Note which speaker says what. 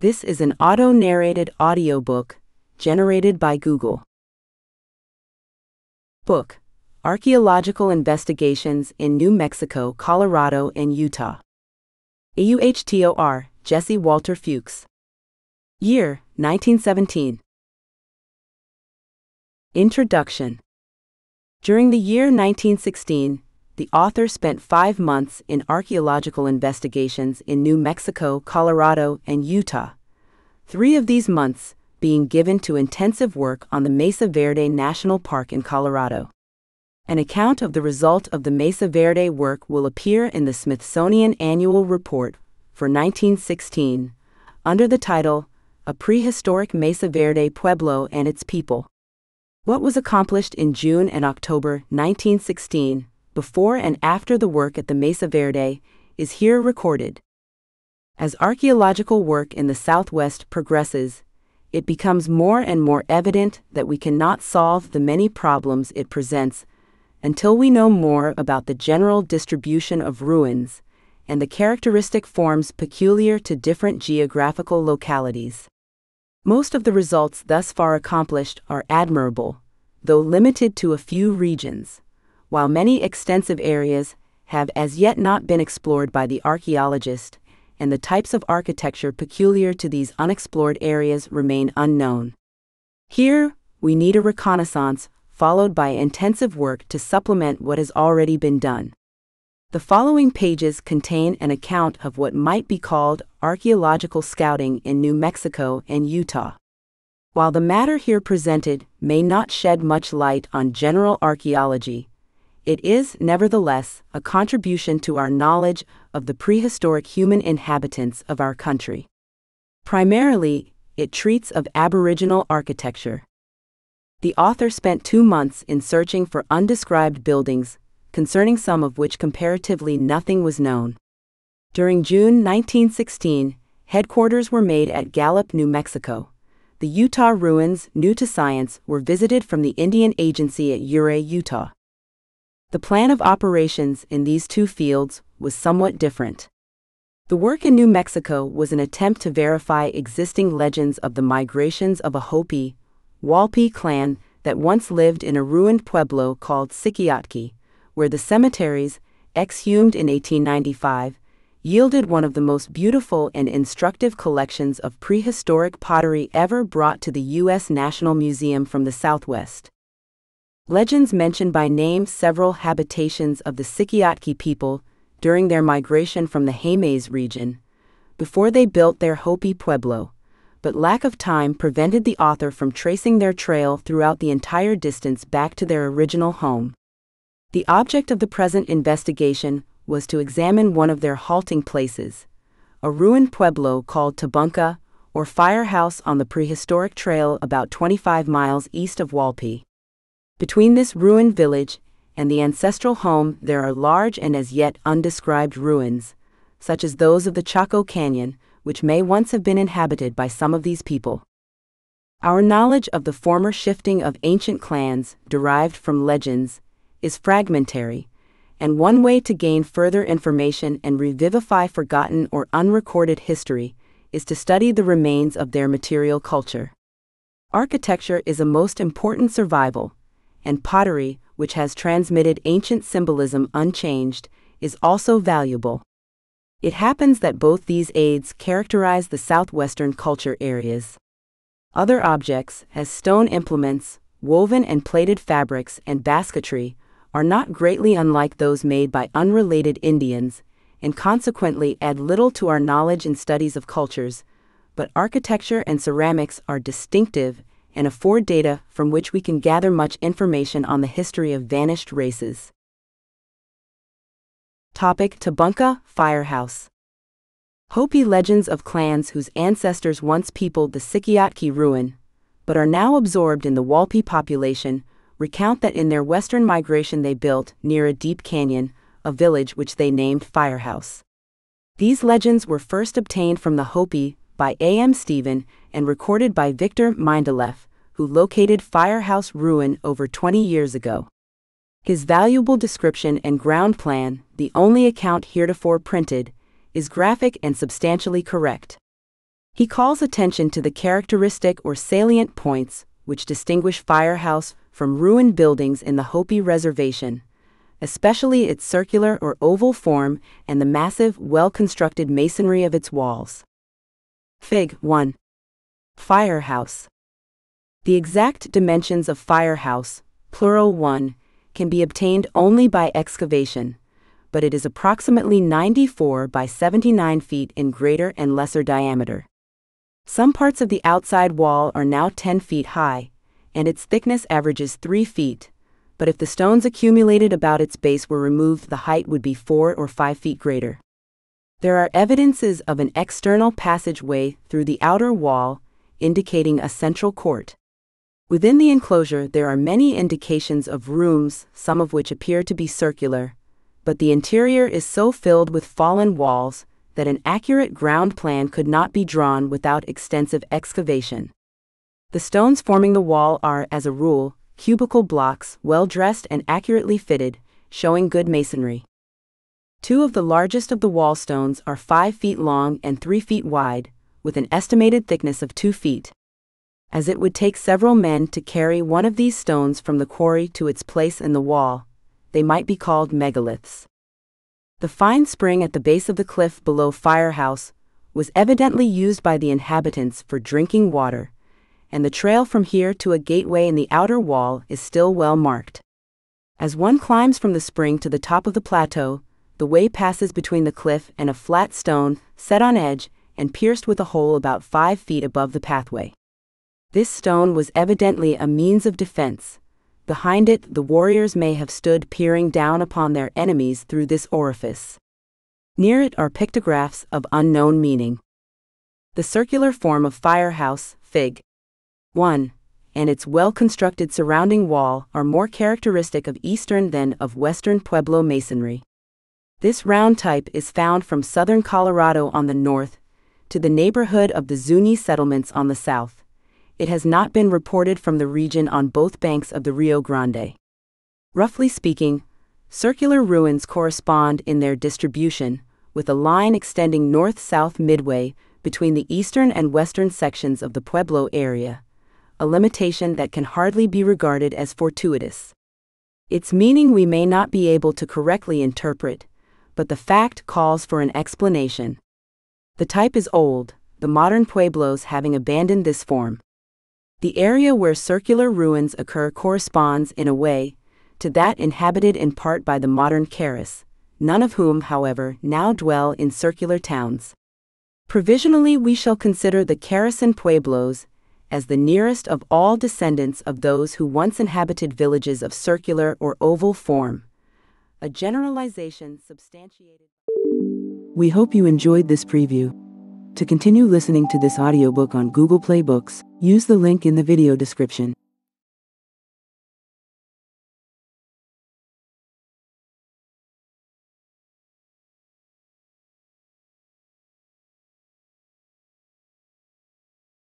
Speaker 1: This is an auto-narrated audiobook generated by Google. Book: Archaeological Investigations in New Mexico, Colorado, and Utah. AUHTOR, Jesse Walter Fewkes. Year: 1917. Introduction. During the year 1916, the author spent 5 months in archaeological investigations in New Mexico, Colorado, and Utah. 3 of these months being given to intensive work on the Mesa Verde National Park in Colorado. An account of the result of the Mesa Verde work will appear in the Smithsonian Annual Report for 1916, under the title, A Prehistoric Mesa Verde Pueblo and Its People. What was accomplished in June and October 1916, before and after the work at the Mesa Verde, is here recorded. As archaeological work in the Southwest progresses, it becomes more and more evident that we cannot solve the many problems it presents until we know more about the general distribution of ruins and the characteristic forms peculiar to different geographical localities. Most of the results thus far accomplished are admirable, though limited to a few regions, while many extensive areas have as yet not been explored by the archaeologist, and the types of architecture peculiar to these unexplored areas remain unknown. Here, we need a reconnaissance followed by intensive work to supplement what has already been done. The following pages contain an account of what might be called archaeological scouting in New Mexico and Utah. While the matter here presented may not shed much light on general archaeology, it is, nevertheless, a contribution to our knowledge of the prehistoric human inhabitants of our country. Primarily, it treats of Aboriginal architecture. The author spent 2 months in searching for undescribed buildings, concerning some of which comparatively nothing was known. During June 1916, headquarters were made at Gallup, New Mexico. The Utah ruins, new to science, were visited from the Indian Agency at Ouray, Utah. The plan of operations in these 2 fields was somewhat different. The work in New Mexico was an attempt to verify existing legends of the migrations of a Hopi, Walpi clan that once lived in a ruined pueblo called Sikiatki, where the cemeteries, exhumed in 1895, yielded one of the most beautiful and instructive collections of prehistoric pottery ever brought to the U.S. National Museum from the Southwest. Legends mention by name several habitations of the Sikiatki people during their migration from the Jemez region, before they built their Hopi Pueblo, but lack of time prevented the author from tracing their trail throughout the entire distance back to their original home. The object of the present investigation was to examine one of their halting places, a ruined pueblo called Tabunca, or Firehouse on the prehistoric trail about 25 miles east of Walpi. Between this ruined village and the ancestral home there are large and as yet undescribed ruins, such as those of the Chaco Canyon, which may once have been inhabited by some of these people. Our knowledge of the former shifting of ancient clans, derived from legends, is fragmentary, and one way to gain further information and revivify forgotten or unrecorded history is to study the remains of their material culture. Architecture is a most important survival, and pottery, which has transmitted ancient symbolism unchanged, is also valuable. It happens that both these aids characterize the southwestern culture areas. Other objects, as stone implements, woven and plated fabrics, and basketry, are not greatly unlike those made by unrelated Indians, and consequently add little to our knowledge and studies of cultures, but architecture and ceramics are distinctive and afford data from which we can gather much information on the history of vanished races. Topic: Tabunca Firehouse. Hopi legends of clans whose ancestors once peopled the Sikiatki ruin, but are now absorbed in the Walpi population, recount that in their western migration they built, near a deep canyon, a village which they named Firehouse. These legends were first obtained from the Hopi by A.M. Stephen and recorded by Victor Mindeleff, who located Firehouse ruin over 20 years ago. His valuable description and ground plan, the only account heretofore printed, is graphic and substantially correct. He calls attention to the characteristic or salient points which distinguish Firehouse from ruined buildings in the Hopi Reservation, especially its circular or oval form and the massive, well-constructed masonry of its walls. Fig. 1. Firehouse. The exact dimensions of Firehouse, plural 1, can be obtained only by excavation, but it is approximately 94 by 79 feet in greater and lesser diameter. Some parts of the outside wall are now 10 feet high, and its thickness averages 3 feet, but if the stones accumulated about its base were removed, the height would be 4 or 5 feet greater. There are evidences of an external passageway through the outer wall, indicating a central court. Within the enclosure, there are many indications of rooms, some of which appear to be circular, but the interior is so filled with fallen walls that an accurate ground plan could not be drawn without extensive excavation. The stones forming the wall are, as a rule, cubical blocks, well-dressed and accurately fitted, showing good masonry. 2 of the largest of the wall stones are 5 feet long and 3 feet wide, with an estimated thickness of 2 feet. As it would take several men to carry one of these stones from the quarry to its place in the wall, they might be called megaliths. The fine spring at the base of the cliff below Firehouse was evidently used by the inhabitants for drinking water, and the trail from here to a gateway in the outer wall is still well marked. As one climbs from the spring to the top of the plateau, the way passes between the cliff and a flat stone set on edge and pierced with a hole about 5 feet above the pathway. This stone was evidently a means of defense. Behind it, the warriors may have stood peering down upon their enemies through this orifice. Near it are pictographs of unknown meaning. The circular form of Firehouse, Fig. 1, and its well-constructed surrounding wall are more characteristic of eastern than of western Pueblo masonry. This round type is found from southern Colorado on the north to the neighborhood of the Zuni settlements on the south. It has not been reported from the region on both banks of the Rio Grande. Roughly speaking, circular ruins correspond in their distribution, with a line extending north-south midway between the eastern and western sections of the Pueblo area, a limitation that can hardly be regarded as fortuitous. Its meaning we may not be able to correctly interpret, but the fact calls for an explanation. The type is old, the modern Pueblos having abandoned this form. The area where circular ruins occur corresponds, in a way, to that inhabited in part by the modern Caras, none of whom, however, now dwell in circular towns. Provisionally, we shall consider the Carasan Pueblos as the nearest of all descendants of those who once inhabited villages of circular or oval form, a generalization substantiated. We hope you enjoyed this preview. To continue listening to this audiobook on Google Play Books, use the link in the video description.